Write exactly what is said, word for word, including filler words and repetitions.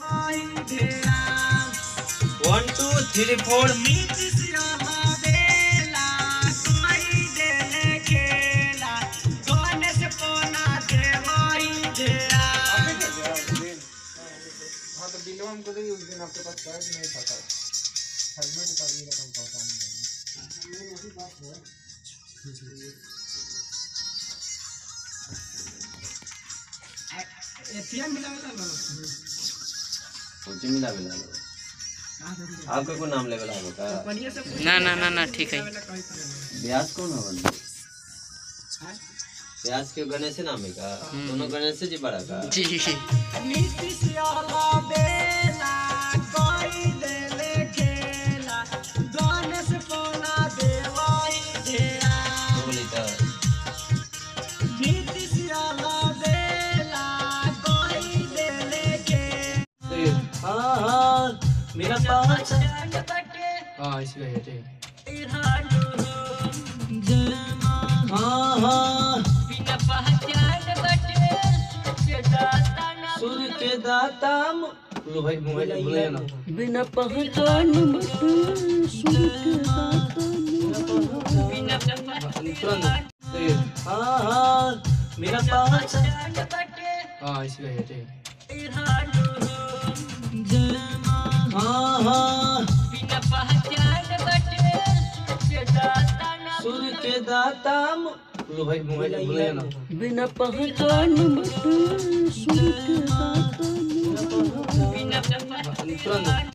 One two three फोर हाँ तो बिलवा हमको देखिए उस दिन आपके पास कैश नहीं था हेलमेट का भी रकम पता नहीं वही बात है। एटीएम मिला मिला कुछ मिला मिला आपका को नाम लेवल आगो का ना ना ना ना ठीक है। ब्याज कौन है बंदे ब्याज के गणेश नाम है का दोनों गणेश जी बड़ा का जी नीतीश वाला बेला कोई देले खेला गणेश कोना देवाई देला बोली तो नीतीश वाला बेला कोई देले खेला हाँ हाँ मेरा पास हाँ इसलिए है ठीक। हाँ हाँ सुर के दाता लो भाई मोबाइल बोले ना बिना पहचान सुर के हाँ हाँ मेरा पास हाँ इसलिए है ठीक। हाँ हाँ सुर के दाता लो भाई मोबाइल बोले ना बिना पहचान सुर के तुरंत